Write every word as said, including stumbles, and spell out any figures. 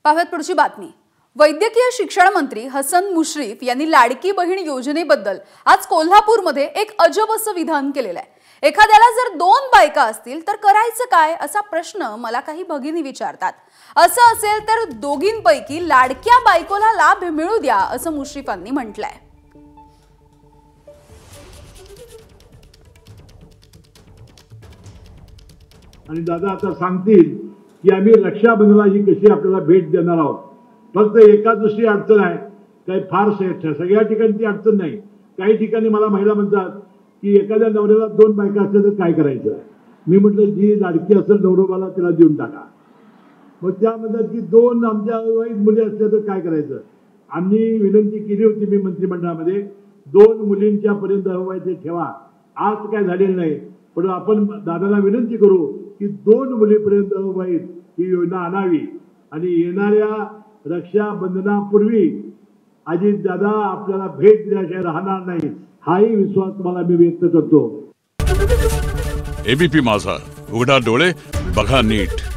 पाहूयात पुढची बातमी। वैद्यकीय शिक्षण मंत्री हसन मुश्रीफ यांनी लाडकी बहीण योजनेबद्दल आज कोल्हापूरमध्ये एक अजब असं विधान केलेलं आहे। एखाद्याला जर दोन बायका असतील तर करायचं काय असा प्रश्न मला काही भगिनी विचारतात। असं असेल तर दोघींपैकी लाडक्या बायकोला लाभ मिळू द्या असं मुश्रीफांनी म्हटलंय। आणि दादा आता सांगतील की आम्ही रक्षाबंधनाला ही कशी आपल्याला भेट देणार आहोत। फक्त एका दुसरी अडचण आहे, काही फार सगळ्या ठिकाणी ती अडचण नाही। काही ठिकाणी मला महिला म्हणतात की एखाद्या नवऱ्याला दोन बायका असल्या तर काय करायचं। मी म्हटलं जी लाडकी असेल नवरोबाला तिला देऊन टाका। मग त्या म्हणतात की दोन आमच्या वैध मुली असल्या तर काय करायचं। आम्ही विनंती केली होती मी मंत्रिमंडळामध्ये, दोन मुलींच्या पर्यंत हवायचे ठेवा। आज काय झालेलं नाही, पण आपण दादाला विनंती करू की दोन मुलीपर्यंत वैध ही योजना आणावी आणि येणाऱ्या रक्षाबंधनापूर्वी अजित दादा आपल्याला भेट दिल्याशिवाय राहणार नाही, हाही विश्वास तुम्हाला मी व्यक्त करतो। एबीपी माझा, उघडा डोळे बघा नीट।